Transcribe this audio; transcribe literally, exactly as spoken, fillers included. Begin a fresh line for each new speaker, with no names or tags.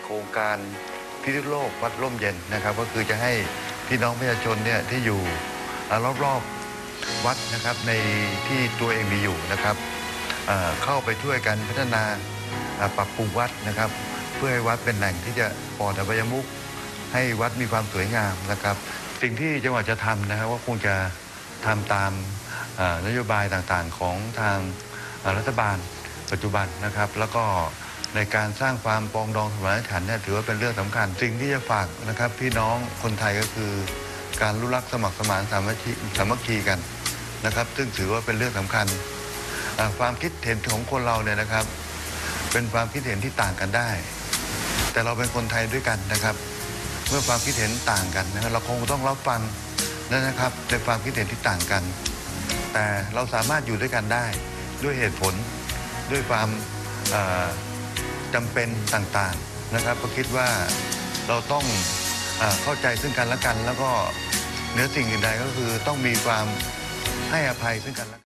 ครงการพิษณุโลกวัดร่มเย็นนะครับก็คือจะให้พี่น้องประชาชนเนี่ยที่อยู่รอบๆวัดนะครับในที่ตัวเองมีอยู่นะครับเข้าไปช่วยกันพัฒนาปรับปรุงวัดนะครับเพื่อให้วัดเป็นแหล่งที่จะปลอดอบายมุขให้วัดมีความสวยงามนะครับสิ่งที่จังหวัดจะทำนะครับว่าคงจะทำตามนโยบายต่างๆของทางรัฐบาลปัจจุบันนะครับแล้วก็ในการสร้างความปรองดองสมานฉันท์เนี่ยถือว่าเป็นเรื่องสำคัญสิ่งที่จะฝากนะครับพี่น้องคนไทยก็คือการรู้รักสมัครสมานสามัคคีสามัคคีกันนะครับซึ่งถือว่าเป็นเรื่องสำคัญความคิดเห็นของคนเราเนี่ยนะครับเป็นความคิดเห็นที่ต่างกันได้แต่เราเป็นคนไทยด้วยกันนะครับเมื่อความคิดเห็นต่างกันนะครับเราคงต้องรับฟังนะครับในความคิดเห็นที่ต่างกันแต่เราสามารถอยู่ด้วยกันได้ด้วยเหตุผลด้วยความจำเป็นต่างๆนะครับก็คิดว่าเราต้องเข้าใจซึ่งกันและกันแล้วก็เหนือสิ่งอื่นใดก็คือต้องมีความให้อภัยซึ่งกันและกัน